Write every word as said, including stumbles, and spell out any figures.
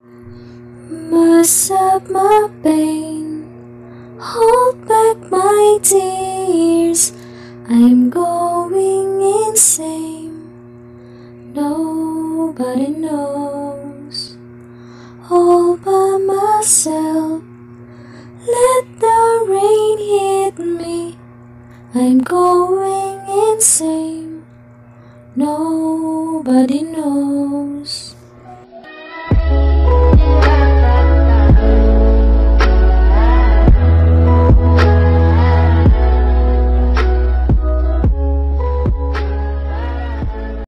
Mask up my pain, hold back my tears. I'm going insane, nobody knows. All by myself, let the rain hit me. I'm going insane, nobody knows.